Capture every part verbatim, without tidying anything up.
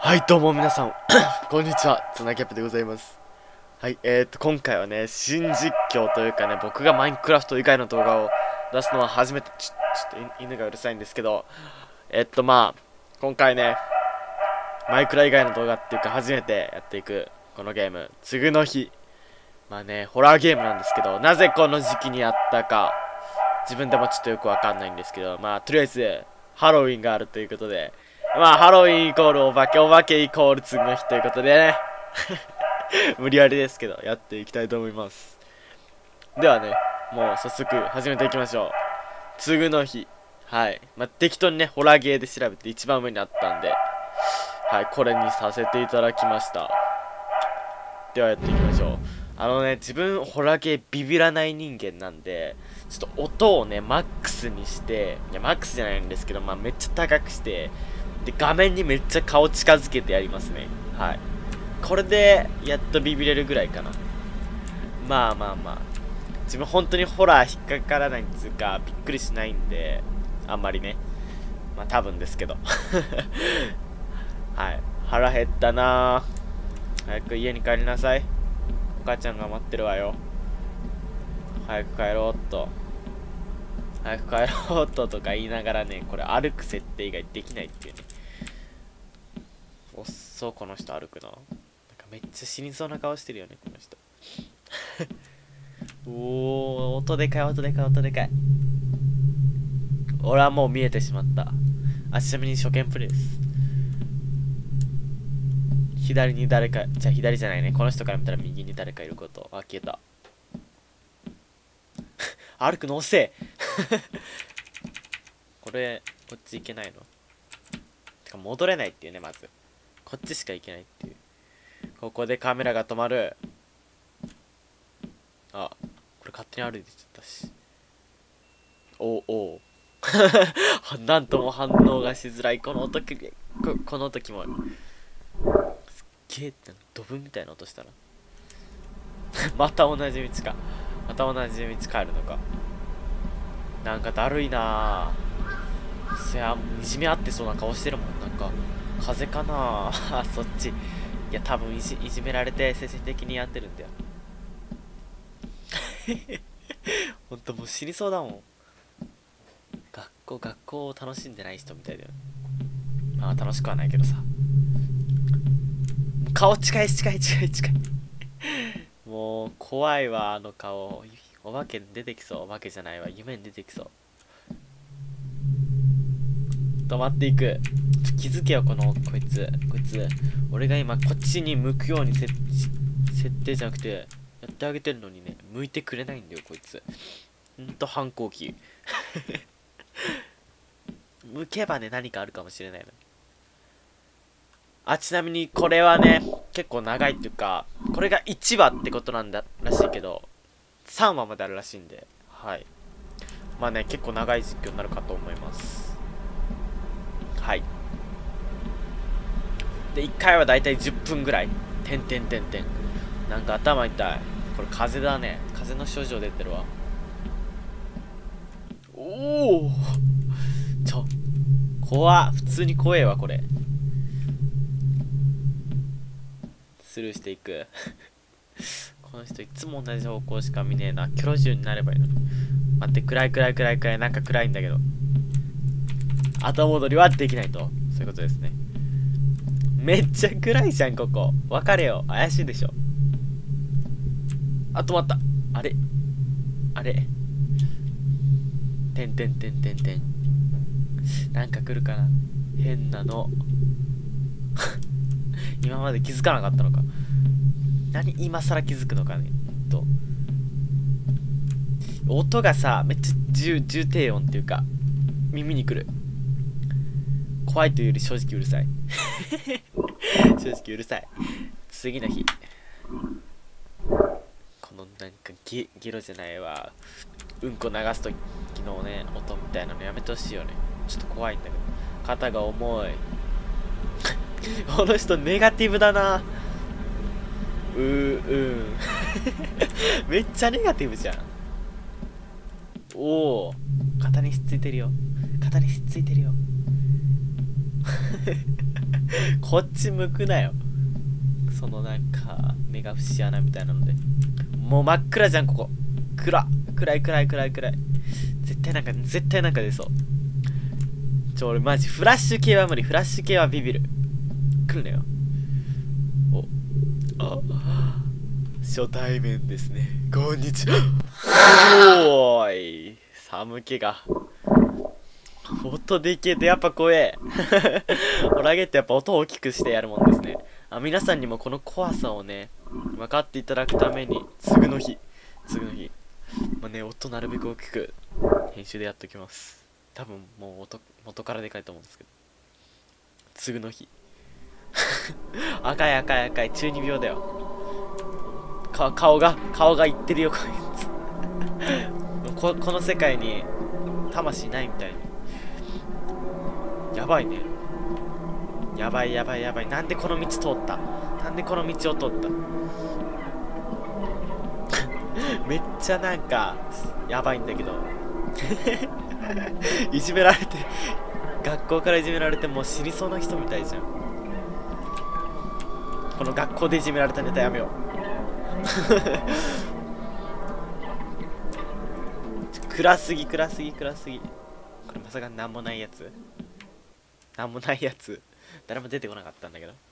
はい、どうも皆さん、こんにちは、ツナキャップでございます。はい、えーと、今回はね、新実況というかね、僕がマインクラフト以外の動画を出すのは初めて、ちょ、ちょっと犬がうるさいんですけど、えっと、まあ、今回ね、マイクラ以外の動画っていうか、初めてやっていく、このゲーム、つぐの日。まあね、ホラーゲームなんですけど、なぜこの時期にやったか、自分でもちょっとよくわかんないんですけど、まあ、とりあえず、ハロウィンがあるということで、まあ、ハロウィンイコールお化け、お化けイコール次の日ということでね。無理やりですけど、やっていきたいと思います。ではね、もう早速始めていきましょう。次の日。はい。まあ、適当にね、ホラーゲーで調べて一番上にあったんで、はい、これにさせていただきました。ではやっていきましょう。あのね、自分ホラーゲービビらない人間なんで、ちょっと音をね、マックスにして、いや、マックスじゃないんですけど、まあ、めっちゃ高くして、で、画面にめっちゃ顔近づけてやりますね。はい。これで、やっとビビれるぐらいかな。まあまあまあ。自分本当にホラー引っかからないんですか、びっくりしないんで、あんまりね。まあ多分ですけど。はい。腹減ったなぁ。早く家に帰りなさい。お母ちゃんが待ってるわよ。早く帰ろうっと。早く帰ろうっととか言いながらね、これ歩く設定以外できないっていうね。おっそ、この人歩くの。なんかめっちゃ死にそうな顔してるよね、この人。おー、音でかい、音でかい、音でかい。俺はもう見えてしまった。あ、ちなみに初見プレイです。左に誰か、じゃあ左じゃないね。この人から見たら右に誰かいること。あ、消えた。歩くの遅え。これ、こっち行けないの？てか戻れないっていうね、まず。こっちしか行けないっていう。ここでカメラが止まる。あ、これ勝手に歩いてちゃったし。おうおう。なんとも反応がしづらい。この時、こ、この時も。すっげえって、ドブみたいな音したな。また同じ道か。また同じ道帰るのか。なんかだるいなぁ。そや、いじめ合ってそうな顔してるもん。なんか、風邪かなぁ。そっち。いや、多分いじ、いじめられて精神的にやってるんだよ。ほんともう死にそうだもん。学校、学校を楽しんでない人みたいだよね。まあ楽しくはないけどさ。顔近い近い近い近い。もう怖いわ、あの顔。お化け出てきそう。お化けじゃないわ。夢に出てきそう。止まっていく。気づけよ、この、こいつ。こいつ。俺が今、こっちに向くように設設定じゃなくて、やってあげてるのにね、向いてくれないんだよ、こいつ。ほんと反抗期。向けばね、何かあるかもしれないの。あ、ちなみに、これはね、結構長いっていうか、これがいちわってことなんだらしいけど、さんわまであるらしいんで、はい。まあね、結構長い実況になるかと思います。はい。で、いっかいはだいたいじゅっぷんぐらい。てんてんてんてん。なんか頭痛い。これ風邪だね。風邪の症状出てるわ。おお。ちょ。怖っ。普通に怖えわ、これ。スルーしていく。この人いつも同じ方向しか見ねえな。キョロジュになればいいのに。待って、暗い暗い暗い暗い。なんか暗いんだけど。後戻りはできないと。そういうことですね。めっちゃ暗いじゃん、ここ。分かれよ。怪しいでしょ。あ、止まった。あれあれてんてんてんてんてん。なんか来るかな。変なの。今まで気づかなかったのか。何今更気づくのかね。ほんと。音がさ、めっちゃ重、重低音っていうか、耳に来る。怖いというより正直うるさい。正直うるさい。次の日。このなんかゲ、ゲロじゃないわ。うんこ流すときのね、音みたいなのやめてほしいよね。ちょっと怖いんだけど。肩が重い。この人ネガティブだな。うー、うん。めっちゃネガティブじゃん。おお。肩にひっついてるよ。肩にひっついてるよ。 こっち向くなよ。そのなんか目が節穴みたいなので、もう真っ暗じゃんここ。暗暗い暗い暗い暗い。絶対なんか絶対なんか出そう。ちょ俺マジフラッシュ系は無理。フラッシュ系はビビる。来るなよ。おあ初対面ですね。こんにちは。おーい寒気が音でけえとやっぱ怖え。ホラゲってやっぱ音を大きくしてやるもんですね。あ、皆さんにもこの怖さをね分かっていただくために次の日次の日まあね音なるべく大きく編集でやっておきます。多分もう音元からでかいと思うんですけど、次の日赤い赤い赤い中二病だよ。か顔が顔がいってるよこいつここの世界に魂ないみたいに。やばいね。やばいやばいやばい。なんでこの道通った、なんでこの道を通っためっちゃなんかやばいんだけどいじめられて学校からいじめられてもう死にそうな人みたいじゃん。この学校でいじめられたネタやめよう暗すぎ暗すぎ暗すぎ。これまさかなんもないやつ、なんもないやつ誰も出てこなかったんだけど。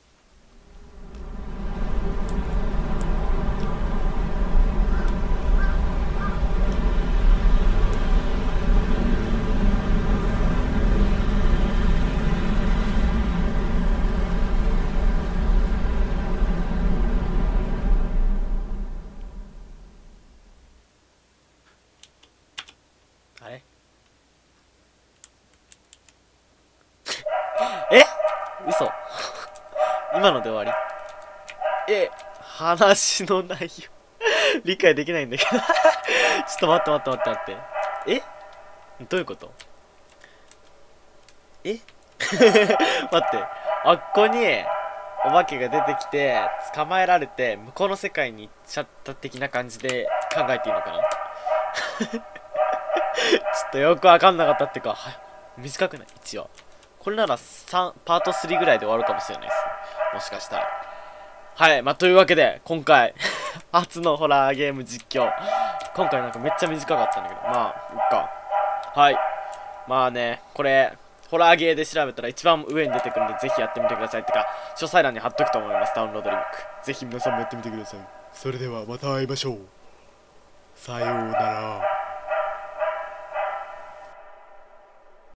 あれえ嘘今ので終わり。え話の内容理解できないんだけどちょっと待って待って待って待って。えどういうこと。え待ってあっこにお化けが出てきて捕まえられて向こうの世界に行っちゃった的な感じで考えていいのかなちょっとよくわかんなかったっていうか、はい、短くない一応。これならさんパートスリーぐらいで終わるかもしれないです、もしかしたら。はい、まあというわけで今回初のホラーゲーム実況、今回なんかめっちゃ短かったんだけど、まあいっか。はい、まあねこれホラーゲーで調べたら一番上に出てくるんでぜひやってみてください。ってか詳細欄に貼っとくと思います、ダウンロードリンク。ぜひ皆さんもやってみてください。それではまた会いましょう。さようなら。